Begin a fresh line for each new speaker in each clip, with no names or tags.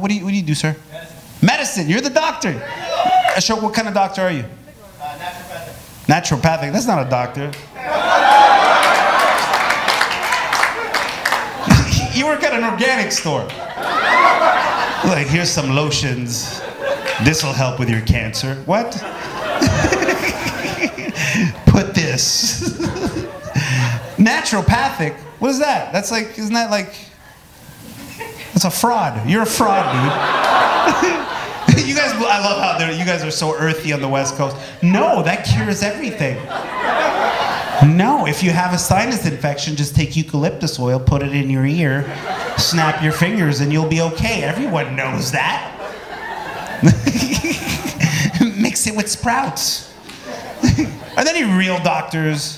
What do you do, sir? Medicine. You're the doctor. Ashok, what kind of doctor are you?
Naturopathic.
Naturopathic. That's not a doctor. You work at an organic store. Like, here's some lotions. This will help with your cancer. What? Put this. Naturopathic? What is that? That's like, isn't that like, that's a fraud. You're a fraud, dude. You guys, I love how you guys are so earthy on the West Coast. No, that cures everything. No, if you have a sinus infection, just take eucalyptus oil, put it in your ear, snap your fingers, and you'll be okay. Everyone knows that. Mix it with sprouts. Are there any real doctors?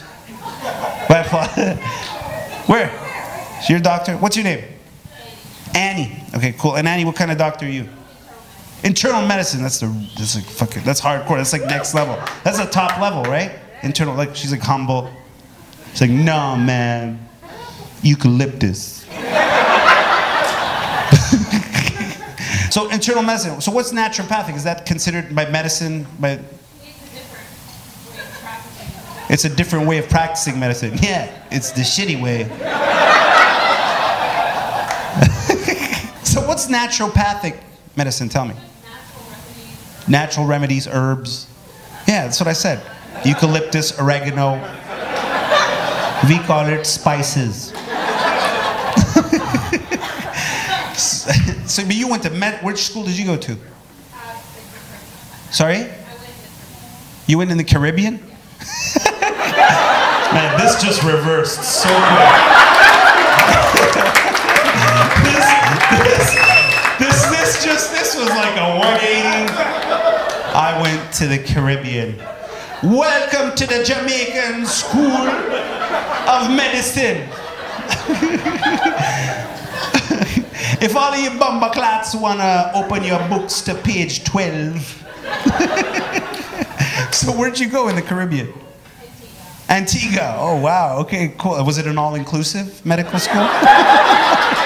Where? Is your doctor? What's your name? Annie. Okay, cool. And Annie, what kind of doctor are you? Internal medicine. That's hardcore. That's like next level. That's the top level, right? Internal, like she's like humble. She's like, no, man, eucalyptus. So internal medicine. So what's naturopathic? Is that considered by medicine? It's a different way of practicing medicine. Yeah, it's the shitty way. So what's naturopathic medicine? Tell me. Natural remedies, herbs. Yeah, that's what I said. Eucalyptus, oregano. We call it spices. So, but you went to which school did you go to? Sorry? You went in the Caribbean? Man, this just reversed so quick. This was like a 180. I went to the Caribbean. Welcome to the Jamaican School of Medicine. If all of you bumbleclats wanna open your books to page 12. So where'd you go in the Caribbean? Antigua. Oh wow, okay, cool. Was it an all-inclusive medical school?